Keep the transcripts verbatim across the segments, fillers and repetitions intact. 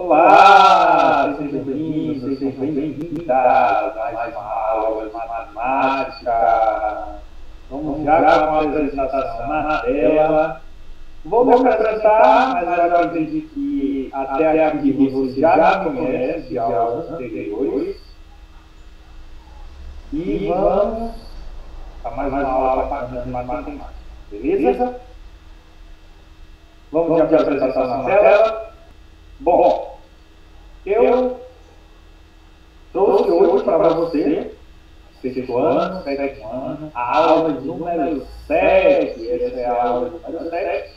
Olá, sejam bem-vindos, sejam bem-vindas a mais uma aula de matemática. Vamos já com a apresentação na tela. Vou me apresentar, mas eu acredito que até aqui você já me conhece de aulas anteriores. E vamos a mais uma aula bacana de matemática, beleza? Vamos de apresentação na tela. Bom, eu trouxe hoje para você, sexto ano, sétimo ano, a aula de número sete. Essa é a aula de número sete.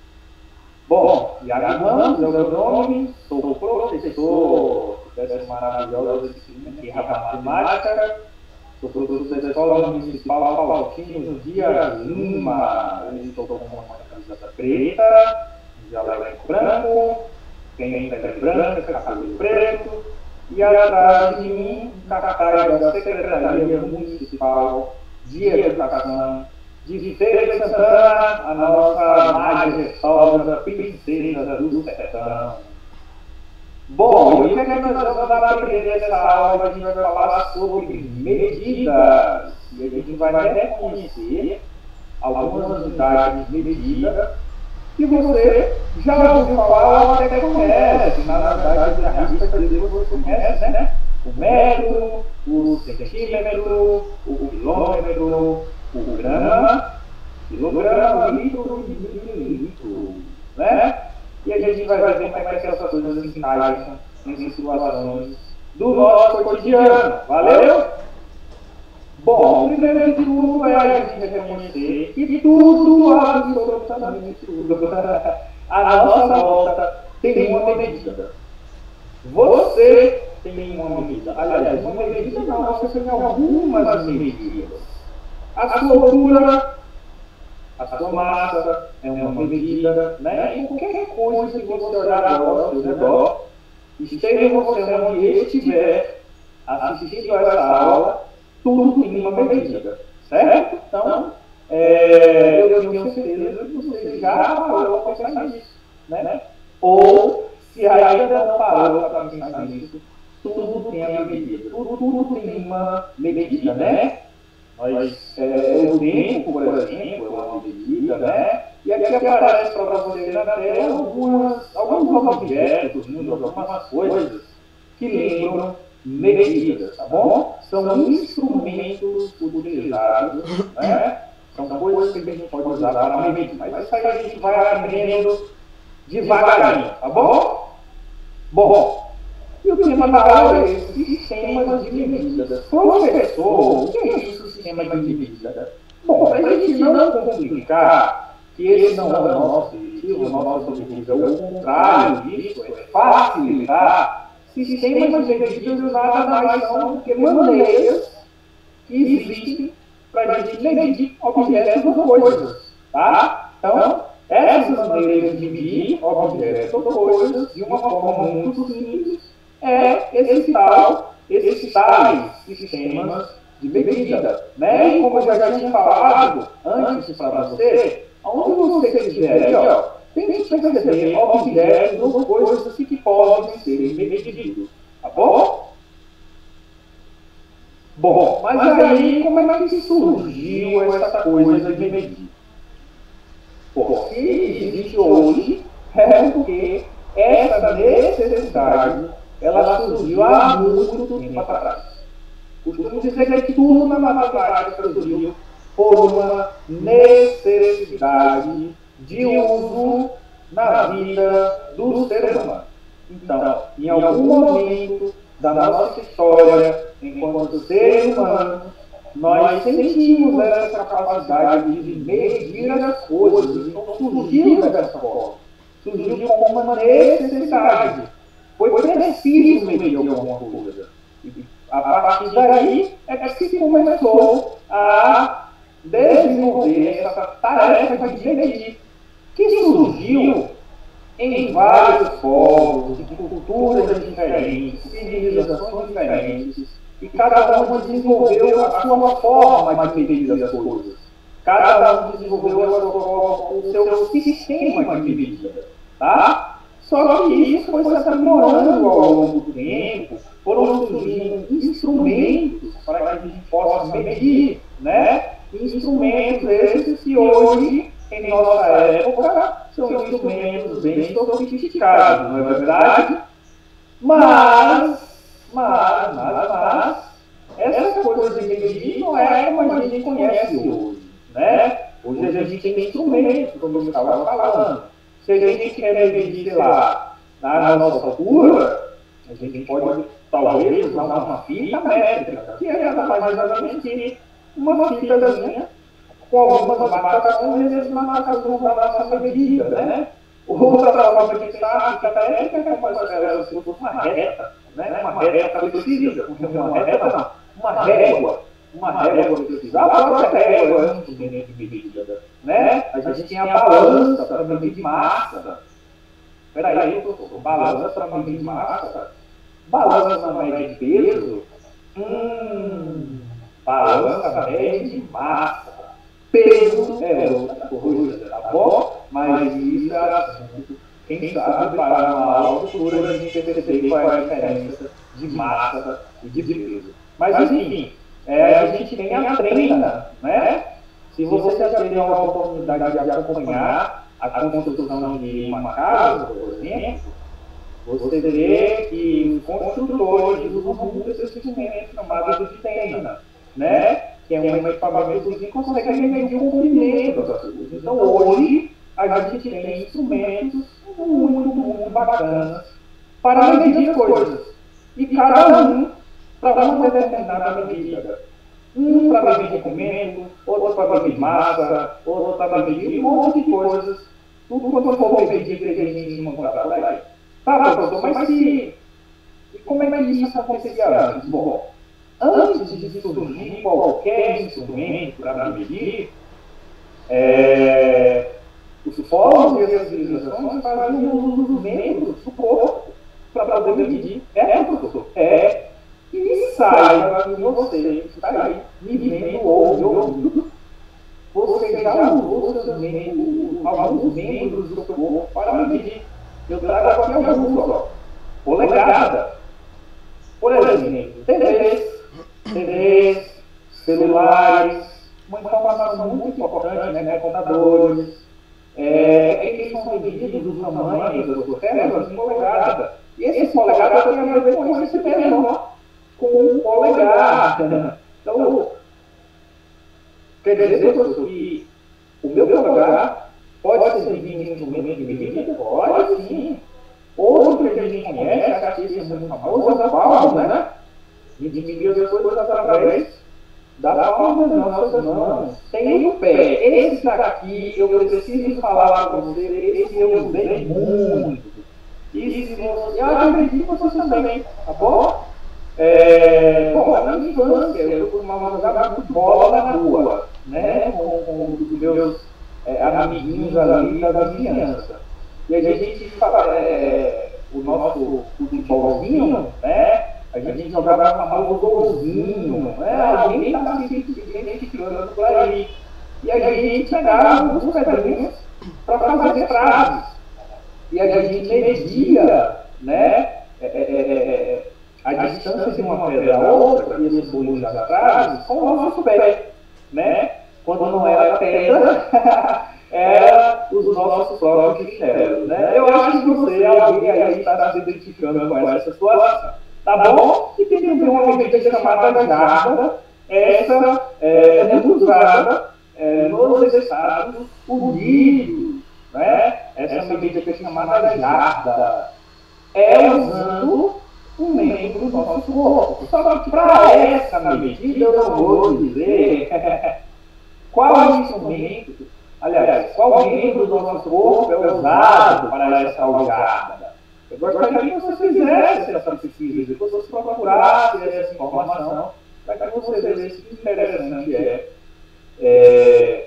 Bom, Iago Ramos é o meu nome, sou professor dessa maravilhosa disciplina que é a matemática. Sou professor da Escola Municipal Paultino Dias Lima. Eu estou com uma camiseta preta, um jaleco branco, tem pele branca, cabelo preto, e atrás de mim, cartaz da Secretaria Municipal de Educação de Feira de Santana, a nossa majestosa princesa do sertão. Bom, e o que é que nós vamos aprender nessa aula? A gente vai falar sobre medidas, e a gente vai reconhecer algumas unidades de medida que você já ouviu falar ou até conhece. Na verdade, a risca quer dizer que você conhece, né? O metro, o centímetro, o quilômetro, o grama, quilograma, litro e mililitro, né? E a gente vai ver como é que essas coisas se encaixam em situações do nosso cotidiano. Valeu? Bom, o primeiro de tudo é a gente reconhecer que tudo, absolutamente tudo, a nossa volta tem uma medida. Você tem uma medida. Aliás, uma medida não, você tem algumas medidas. A sua altura, a sua massa é uma medida, né? E qualquer coisa que você olhar agora ao seu redor, esteja você onde estiver assistindo a essa aula, tudo tem uma medida, certo? Então, é, eu tenho certeza que você já parou para pensar nisso, né? Ou, se ainda não parou para pensar nisso, tudo tem a medida, tudo, tudo tem uma medida, né? Nós, é, o tempo, por exemplo, é uma medida, né? E aqui aparece para você na tela algumas, alguns objetos, algumas coisas que lembram medidas, tá bom? São instrumentos utilizados, né? São coisas que a gente pode usar para medir, mas isso aí a gente vai aprendendo devagarinho, tá bom? Bom, e o tema da aula é sistemas de medidas. Professor, o que é isso, sistema de medida? Bom, para a gente não complicar, que esse não é o nosso objetivo, o nosso objetivo é o contrário disso, é facilitar. Sistemas de medidas nada mais são do que maneiras que existem para a gente medir objetos ou coisas, tá? Então, essas maneiras de medir objetos ou coisas de uma forma muito simples é esse tal, esses tais sistemas de medida, né? E como eu já tinha falado antes para você, onde você quiser aí, ó, tente perceber objetos ou coisas que podem ser medidos, tá bom? Bom, mas aí como é que surgiu essa coisa de medir? Bom, se existe hoje, é porque essa necessidade, ela surgiu há muito tempo atrás. Costumo dizer que tudo na matemática surgiu por uma necessidade de uso na vida do ser humano. Então, em algum momento da nossa história, enquanto seres humanos, nós sentimos essa capacidade de medir as coisas. Então, surgiu dessa forma. Surgiu como uma necessidade. Foi preciso medir alguma coisa. E a partir daí é que se começou a desenvolver essa tarefa de medir, que surgiu em vários povos, de culturas diferentes, civilizações diferentes, e cada um desenvolveu a sua forma de medir as coisas. Cada um desenvolveu a sua forma, o seu sistema de medida, tá? Só que isso foi se aprimorando ao longo do tempo, foram surgindo instrumentos para que a gente possa medir, né? Instrumentos esses que hoje, em nossa época, são instrumentos bem sofisticados, não é verdade? Mas, mas, mas, mas, essa coisa de medir não é como a gente conhece hoje, né? Hoje a gente tem instrumentos, como eu estava falando. Se a gente quer medir, sei lá, na nossa altura, a gente pode, talvez, usar uma fita métrica, que é nada mais nada menos que uma fitazinha com algumas marcações, e essas marcações vão dar a nossa medida, né? Outra forma de pensar a fita métrica é como se fosse uma reta, né? Uma reta flexível, uma reta não, uma régua, uma régua flexível. A própria régua é um instrumento de medida, né? A gente tem a balança para medir massa. Peraí, doutor, balança para medir massa? Balança média de peso? Hum, balança média de massa. Peso é outra coisa, tá bom? Mas isso é assunto. Quem sabe para uma aula futura a gente perceber qual é a diferença de massa e de peso. Mas enfim, é, a gente tem a treina, né? Se você já teve a oportunidade de acompanhar a construção de uma casa, por exemplo, você vê que os construtores usam muito esse instrumento chamado de tena, né? Que é um equipamento que consegue medir o comprimento das coisas. Então, hoje, a gente tem instrumentos muito, muito bacanas para medir as coisas. E cada um para uma determinada medida. Um para medir comprimento, outro para medir massa, outro para medir um monte de coisas. Tudo quando for medir que a gente encontrar por aí. Tá, professor, mas se... E como é que isso acontecia antes? Bom, antes de surgir qualquer instrumento para medir, é, os povos e as civilizações faziam uso dos membros do corpo para poder medir. É, professor? É. E saiba que você está aí me vendo ou me ouvindo, você já usou seus membros, alguns membros do seu corpo para medir. Eu trago aqui alguns, ó. Polegada. Por exemplo, T Vs, T Vs, celulares, uma informação muito importante, né? Computadores, é, é que são medidos do tamanho das suas telas em polegada. E esse polegada tem a ver com esse menor, com o polegada. Então, quer dizer, professor, que o meu polegar pode servir de instrumento de medida? Pode sim. Outro que a gente conhece, a artista muito famosa, a palma, né? A gente medir as coisas através da palma das nossas mãos. Tem o pé. Esse daqui, eu preciso falar para você, esse eu usei muito. E se você... Eu acredito que você também, tá bom? É, bom, na minha infância, eu costumava jogar muito bola na rua, né? Com, com os meus é, amiguinhos ali da vizinhança. E a gente fala, é, o nosso futebolzinho, né? A gente jogava o famoso golzinho, né? Alguém estava se identificando por aí. E a gente pegava alguns pedrinhos para fazer frases. E a gente media, né? É, é, é, a distância de uma pedra a outra, e esses bolinhos das frases, com o nosso pé, né? Quando não era pedra, era os nossos próprios chinelos, né? Eu acho que você, alguém aí está se identificando com essa situação, tá bom? E tem também uma medida chamada jarda, essa é muito usada é, nos Estados Unidos, né? Essa medida que é chamada jarda é usando um membro do nosso corpo. Só que para essa medida eu não vou dizer qual instrumento, aliás, qual membro do nosso corpo é usado para essa algada. Eu gostaria que você fizesse essa pesquisa, que você procurasse essa informação, para que você veja que interessante é, é,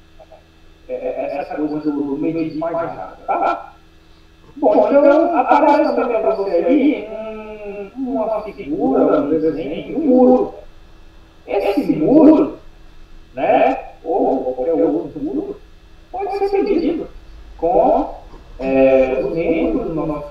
é essa coisa do medir mais rápido, tá? Bom, então aparece também para você aí um, uma figura, um desenho, um muro. Esse muro, né, ou qualquer outro muro, pode ser medido com é, os membros do nosso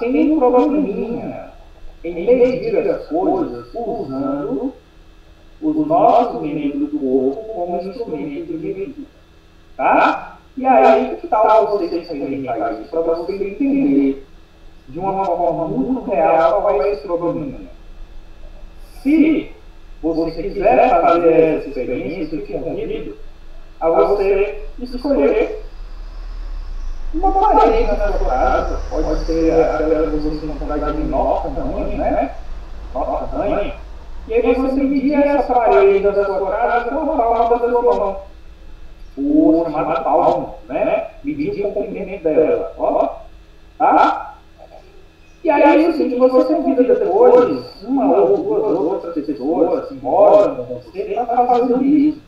tem um probleminha em medir as coisas usando os nossos membros do corpo como instrumento de medida. Tá? E aí, que tal você experimentar isso para você entender de uma forma muito real qual é esse probleminha? Se você quiser fazer essa experiência, eu te convido a você escolher uma parede na sua casa, pode ser aquela que você encontrar de menor tamanho, né? Menor tamanho. E aí você medir essa parede da sua casa com a palma da sua mão. O chamado palmo, né? Medir o comprimento dela, ó. Tá? E aí, assim, você convida depois uma ou duas outras pessoas que moram com você para fazer isso.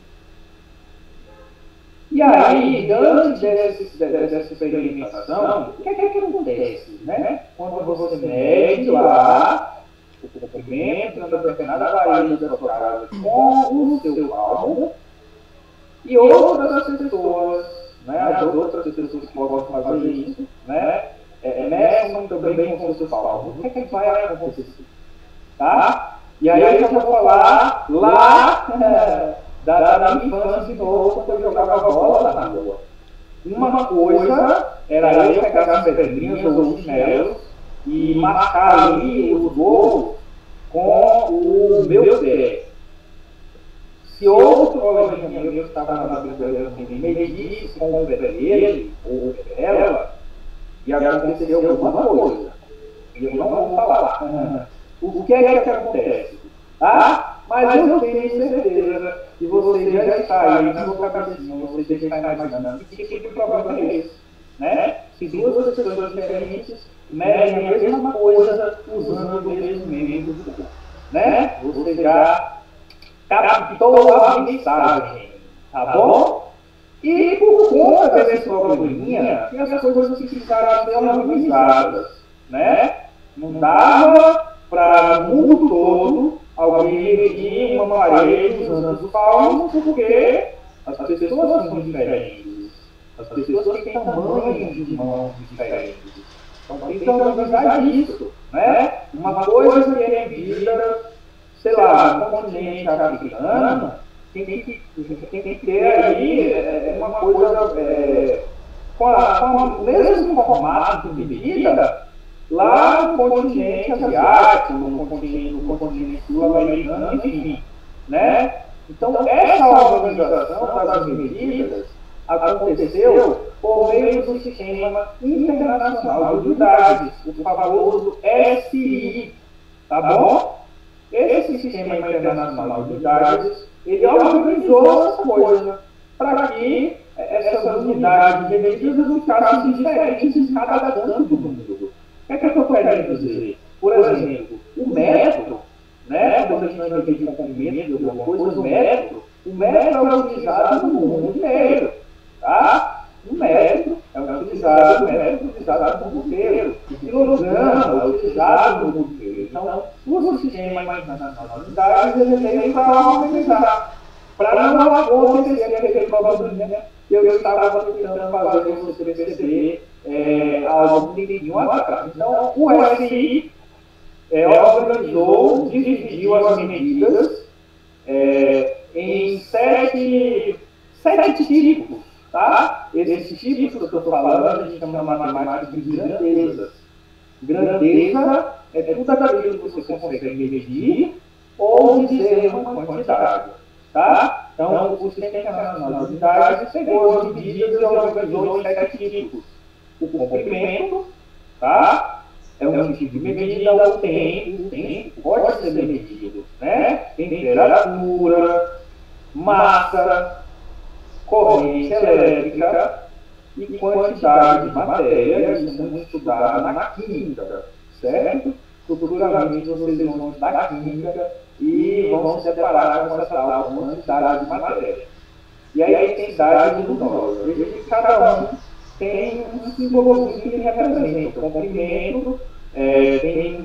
E aí, antes desse, dessa experimentação, o que é que acontece, né? Quando você mede lá o comprimento da determinada parede da sua casa com o seu palmo, e outras pessoas, né? As outras pessoas que podem fazer isso, né? É, meçam também com o seu palmo. O que é que vai acontecer? Tá? E aí eu já vou falar lá da, da minha infância de novo, quando eu jogava bola na rua. Uma coisa era eu pegar as pedrinhas ou os chinelos e marcar ali os gols com o meu pé. Se outro coleguinha meu que estava na brincadeira medisse com o pé dele ou ela, e aconteceu alguma coisa. E eu não vou falar. O que é que acontece? Tá? Mas eu tenho certeza que você já está aí na sua cabecinha, você já está imaginando que tipo de problema é esse. Né? Se duas pessoas diferentes medem a mesma coisa usando o mesmo membro do corpo. Né? Você já captou a mensagem. Tá bom? E por conta desse probleminha, que as coisas ficaram até organizadas, né? Não dava para o mundo todo alguém medir uma parede usando os palmos, porque as pessoas são diferentes. As pessoas têm tamanhos de mãos diferentes. Então tem que organizar isso, né? Uma coisa que é medida, sei lá, no continente africano, tem que, tem que ter aí é, uma coisa é, com, a, com o mesmo formato de medida lá no continente asiático, no continente, no continente sul-americano, enfim. Né? Então, essa organização das medidas aconteceu por meio do Sistema Internacional de Unidades, o famoso S I. Tá bom? Esse Sistema Internacional de Unidades, ele organizou essa coisa para que essas unidades de medidas ficassem diferentes em cada canto do mundo. O que é que eu estou querendo dizer? Por exemplo, o metro, né, quando a gente vai medir o comprimento de alguma coisa, o metro, o metro é utilizado no mundo inteiro. Tá? O metro é utilizado, o metro é utilizado no mundo inteiro. O quilograma é utilizado no mundo inteiro. Então, o Sistema Internacional de Unidades, ele veio para organizar, para não acontecer aquele problema que eu estava tentando fazer você perceber é, há algum tempinho atrás. Então, o S I é, organizou, dividiu as medidas é, em sete, sete tipos. Tá? Esses tipos que eu estou falando, a gente chama na matemática de grandezas. Grandeza é tudo aquilo que você consegue medir ou dizer uma quantidade. Tá? Então, o Sistema Internacional de Unidades pegou as medidas e organizou em sete tipos. O comprimento, tá? É um tipo de medida, o tempo, o tempo pode ser medido, né? Temperatura, massa, corrente elétrica e quantidade de matéria. Isso é muito estudado na química, certo? Futuramente vocês vão estudar química e vão se deparar com essa tal quantidade de matéria. E aí a intensidade luminosa. Veja que cada um tem um símbolozinho que representa. O comprimento é, tem,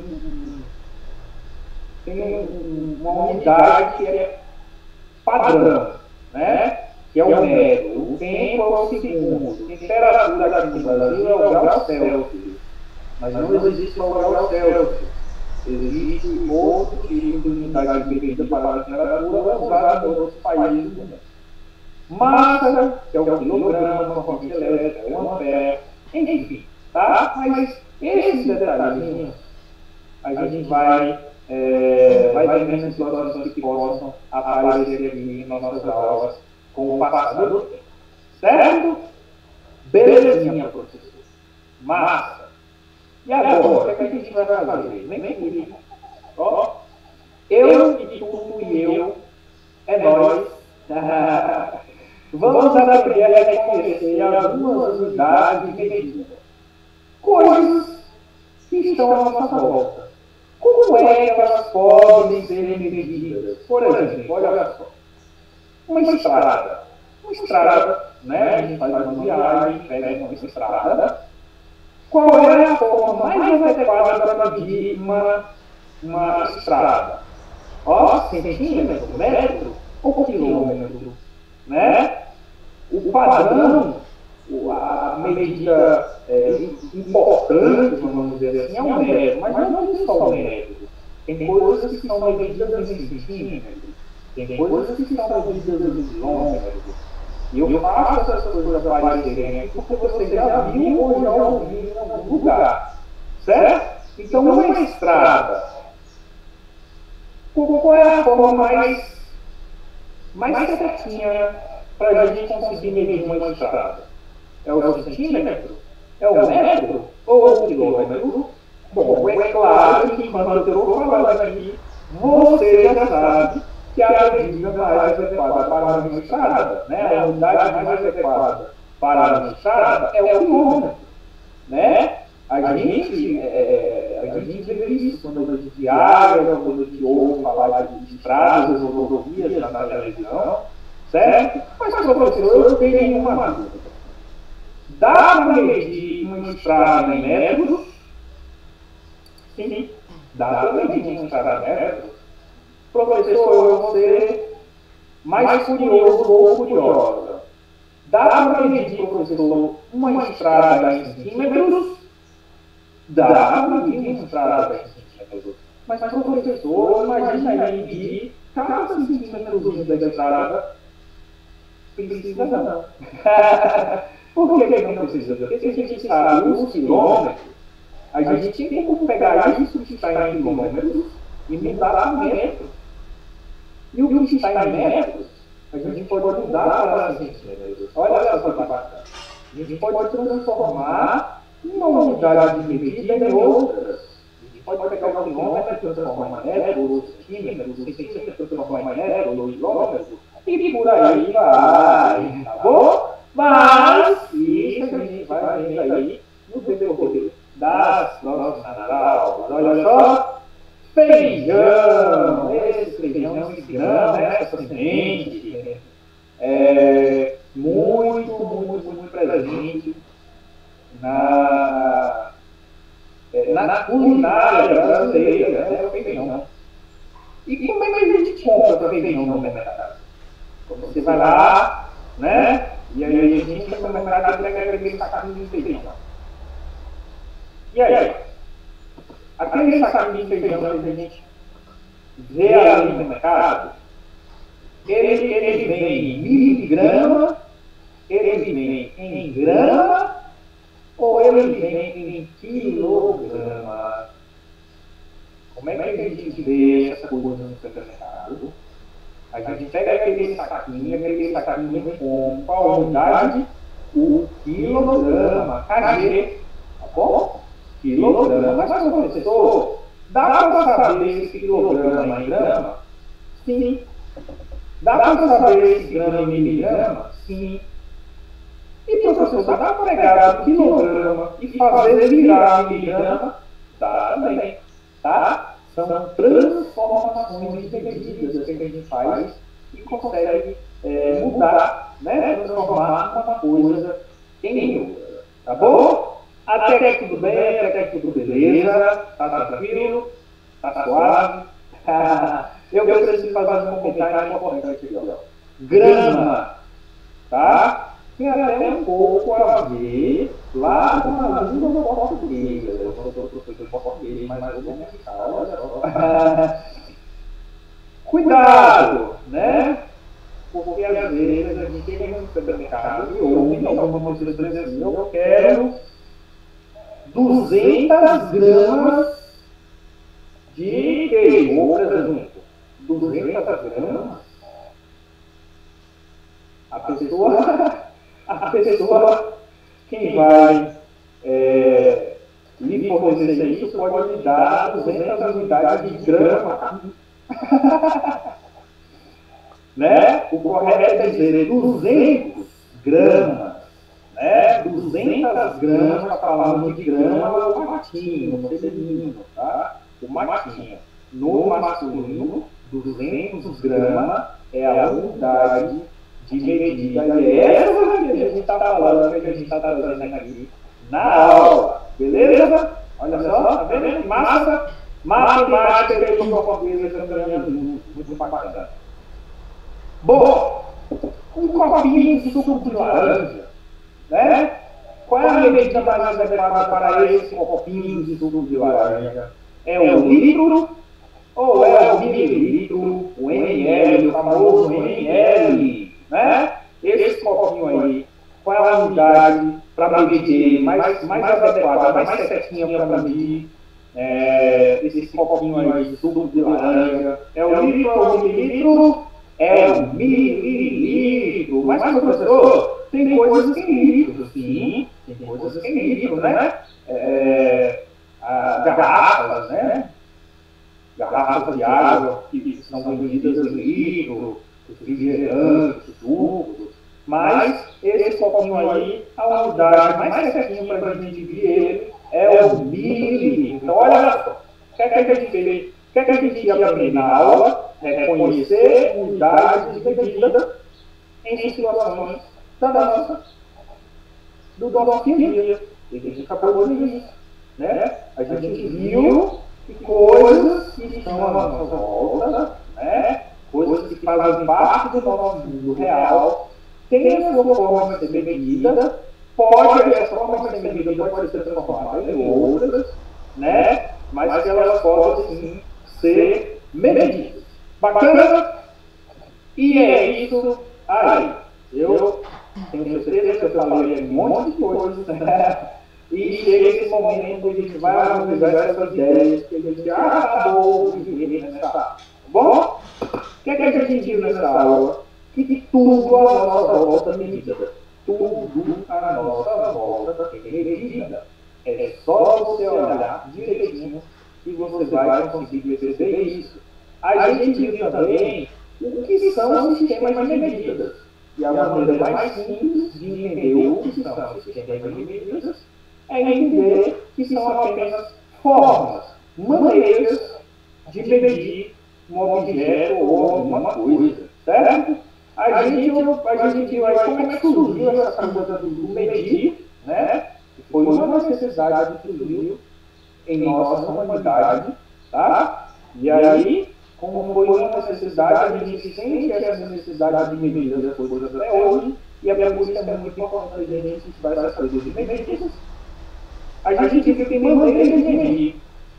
tem uma unidade que é padrão, né? Que é o metro. O tempo é o segundo. A temperatura aqui no Brasil é o grau Celsius. Mas não existe só o grau Celsius. Existe outro tipo de unidade de medida para a temperatura usada em outros países do mundo. Massa, que é o quilograma, corrente elétrica, o ampere, enfim, tá? Mas esses detalhinhos a gente vai, é, vai vendo situações que possam aparecer aqui em nossas aulas com o passar do tempo. Certo? Belezinha, professor. Massa. E agora, o que a gente vai fazer? Vem aqui. Ó, eu e tu e eu, é nós. Vamos aprender a reconhecer algumas unidades de medida. Coisas que estão à nossa volta. Como é que elas podem ser medidas? Por exemplo, olha só. Uma estrada. Uma estrada, né? A gente faz uma viagem, pega uma estrada. Qual é a forma mais adequada para medir uma, uma estrada? Ó, centímetro, metro ou quilômetro? Né? O padrão, a medida é, importante, vamos dizer assim, é um metro, mas não é só um metro. Tem coisas que são medidas em centímetros, tem coisas que são medidas em quilômetros. E eu faço essas coisas aparecerem aqui porque você já viu ou já ouviu em algum lugar. Certo? Então, uma estrada. Qual é a forma mais, mais certinha para a gente conseguir medir uma estrada? É o centímetro? É o metro? Ou o quilômetro? Bom, é claro que enquanto eu estou falando aqui, você já sabe que a medida mais adequada para a minha estrada, né? A unidade mais adequada para a minha estrada é o quilômetro, né? A gente, é, a gente vê isso quando a gente viaja, quando a gente ouve falar de estradas ou rodovias na televisão, certo? Mas, professor, eu tenho uma dúvida. Dá para medir uma estrada em metros? Sim, dá para medir uma estrada em metros. Professor, eu vou ser mais curioso ou curiosa. Dá para medir, professor, uma estrada em centímetros? Dá para medir uma estrada em centímetros. Mas, professor, imagina aí medir cada centímetro da estrada. Precisa não. Por que não precisa? Porque se a gente sabe os quilômetros, a gente tem como pegar isso que está em quilômetros e mudar para metros. E o que está em metros, a gente pode mudar para centímetros. Olha só que bacana. A gente pode transformar uma unidade de medida em outras. A gente pode pegar o quilômetro e transformar em metro, ou centímetro, o centímetro transformar em metro, ou quilômetro, e por aí vai. Tá bom? Mas isso a gente vai vendo aí no decorrer das próximas aulas. Olha só. Feijão, esse feijão, esse grão, né, essa semente, é muito, muito, muito presente na, é, na culinária brasileira, né, o feijão. E como é que a gente compra feijão no mercado? Você vai lá, né, e aí a gente vai no mercado e pega aquele saquinho de feijão. E aí? Aquele saquinho de feijão que a gente vê ali no mercado, ele, ele vem em miligrama, ele vem em grama, ou ele vem em quilograma? Como é que a gente vê essa coisa no supermercado? A gente pega aquele saquinho, aquele saquinho com qual unidade? O quilograma, K G, tá bom? Quilograma. Mas, professor, dá para saber esse quilograma em grama? Sim. Dá para saber esse grama em miligrama? Sim. E, professor, dá para pegar o quilograma e fazer virar miligrama? Dá também. Tá? São transformações de medidas que a gente faz e consegue é, mudar, né? Transformar uma coisa em outra. Tá bom? Até aqui tudo bem, até aqui tudo beleza, tá tranquilo, tá suave. Eu preciso fazer um comentário importante aqui, ó. Grama, tá? tinha até um pouco a ver lá com a língua portuguesa. Eu sou professor de português, mas eu vou me ficar, olha só. Cuidado, né? Porque às vezes a gente chega no supermercado e ouve alguma coisa assim, eu quero duzentas gramas de queijo ou presunto. duzentas gramas? A pessoa, a pessoa, quem vai é, lhe fornecer isso pode lhe dar duzentas unidades de grama. Né? O correto é dizer duzentas gramas. Né? duzentas gramas, falando de grama, é o matinho, no feminino, tá? O matinho. No masculino, duzentas gramas é a unidade de medida. E é essa que a gente está falando, que a gente está trazendo aqui na aula. Beleza? Olha só, tá vendo? Massa, matemática e portuguesa caminhando muito bacana. Bom, um copinho de suco de laranja, né? Qual é a medida mais adequada para esse copinho de suco de laranja? É o litro ou é o mililitro, o ml, o famoso ml, né? Esse copinho aí, qual é a unidade para medir mais, mais adequada, mais certinha para medir é, esse copinho aí de suco de laranja? É o litro ou o mililitro? É o mililitro. Mas, professor, tem coisas que em litro, sim, tem coisas que em litro, né? É, a, garrafas, né? Garrafas de água que são vendidas em litro, refrigerantes, sucos. Mas esse copinho aí, a unidade mais certinha para a gente medir ele é o mililitro. Então, olha só, o que é que a gente fez? O que é que a gente ia aprender na aula? Reconhecer unidades de medida em situações da nossa, do nosso dia. E a gente acabou de ver, né? A gente viu que coisas que estão à nossa volta, né? Coisas que fazem parte do nosso mundo real, têm a sua forma de ser medida, pode, essa forma de ser medida pode ser transformada em outras, né? Mas que elas podem sim ser medidas. Bacana? E é isso aí. Eu tenho certeza que eu falei um monte de coisas, né? E chega esse momento onde a gente vai analisar essas ideias que a gente acabou de ver nessa aula. Tá bom? O que é que a gente viu nessa aula? Que tudo à nossa volta é medida. Tudo à nossa volta é medida. É só você olhar direitinho que você vai conseguir perceber isso. A gente viu também o que são os sistemas de medidas. E a maneira mais simples de entender o que são os sistemas de medidas é entender que são apenas formas, maneiras de medir um objeto ou alguma coisa, certo? A gente, a gente viu aí como é que surgiu essa coisa do medir, né? Foi uma necessidade que surgiu em nossa humanidade, tá? E aí, como foi uma necessidade, a gente sente essa necessidade de medir as coisas até hoje, e a por isso é muito importante a gente estudar essas coisas de medidas. A gente viu que tem maneiras de medir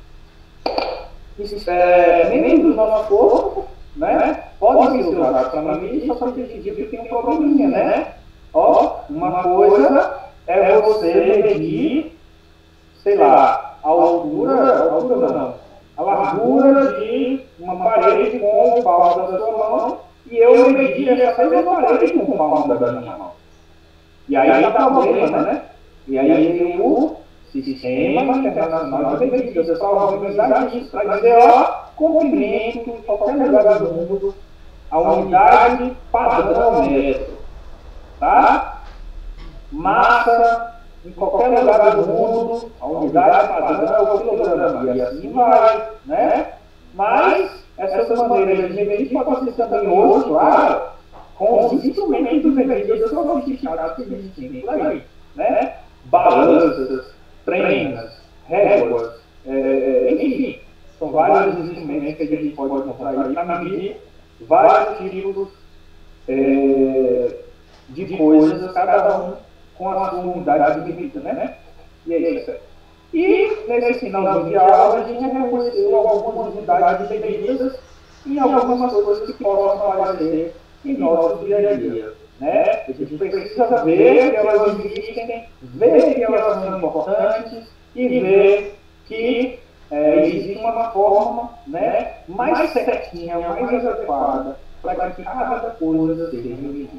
é, membros do nosso corpo, né? Podem ser usados para medir, só que a gente viu que tem um probleminha, né? Ó, uma coisa é você medir, sei lá, a altura, a altura não, a largura de uma parede com o palmo da sua mão, e eu medi essa mesma parede com o palmo da minha mão. E aí dá problema, né? E aí tem o Sistema Internacional de Medidas. Eu só vou organizar isso para dizer, ó, comprimento em qualquer lugar do mundo, a unidade padrão metro, tá? Massa em qualquer lugar do mundo, a unidade padrão é o quilograma, e assim vai, né? Mas essas maneiras de medir podem ser também hoje, claro, com os instrumentos de medidas sofisticados que existem por aí, né? Balanças, trenas, réguas, é, enfim, são vários instrumentos que a gente pode encontrar aí para medir vários tipos é, de coisas que cada um com a sua unidade de medida, né? E é isso. E nesse finalzinho de aula, a gente reconheceu algumas unidades de medidas em algumas coisas que possam aparecer em nosso dia a dia, né? A gente precisa ver que elas existem, ver que elas são importantes e ver que é, existe uma forma, né, mais certinha, mais adequada para que cada coisa seja medida.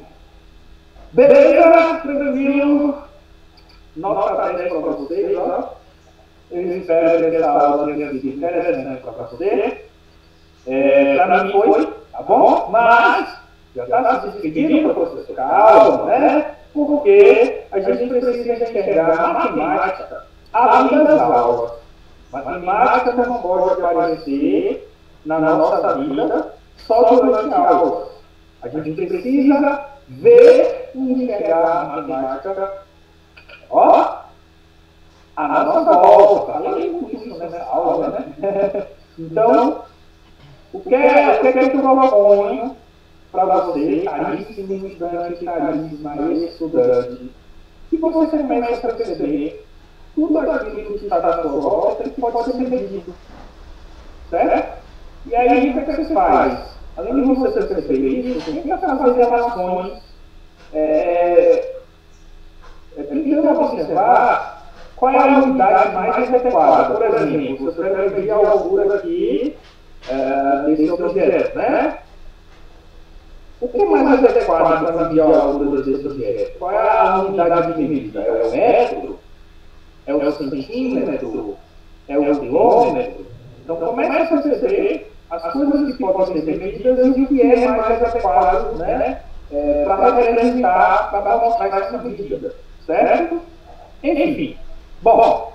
Beleza? Tranquilo? Nota dez para vocês, ó. Eu espero que essa aula tenha sido interessante para você. É, para mim foi, tá bom? Mas já está se despedindo, professor. Calma, né? Porque a gente precisa enxergar matemática além das aulas. Matemática não pode aparecer na nossa vida só durante a aula. A gente precisa ver e enxergar a matemática, ó, a nossa volta. Falei muito isso nessa aula, né? Então, o que é, o que, é que eu proponho para você, caríssimo estudante, caríssima estudante, que você comece a perceber tudo aquilo que está na sua volta que pode ser medido. Certo? E aí, o que, é que você faz? Além de você perceber isso, tenta fazer relações, é, é, tentando observar qual é a unidade mais adequada. Por exemplo, você vai medir a altura aqui é, desse objeto, né? O que é mais adequado para medir a altura desse objeto? Qual é a unidade de medida? É o metro? É o centímetro? É o quilômetro? Então comece a perceber as coisas que podem ser medidas e o que é mais adequado, né, é, para representar, para mostrar essa medida, certo? Enfim, bom,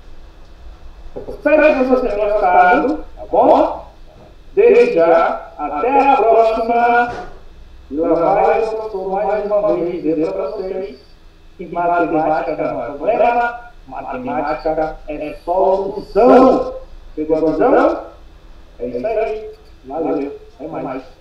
espero que vocês tenham gostado, tá bom? Desde já, até a próxima. E lá vai, eu sou mais uma vez dizer para vocês que matemática não é problema, matemática é solução. Pegou a visão? É isso aí. Valeu. Até mais.